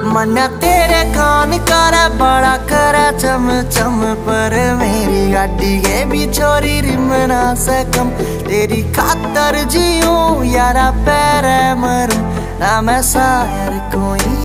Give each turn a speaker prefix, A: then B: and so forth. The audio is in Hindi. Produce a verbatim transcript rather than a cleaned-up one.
A: मन्ना तेरे कान कर बड़ा कर चम चम, पर मेरी गाड़ी के भी छोरी रिमना से कम। तेरी खातर जियूं यारा पैर मरूं ना मैं शायर कोई।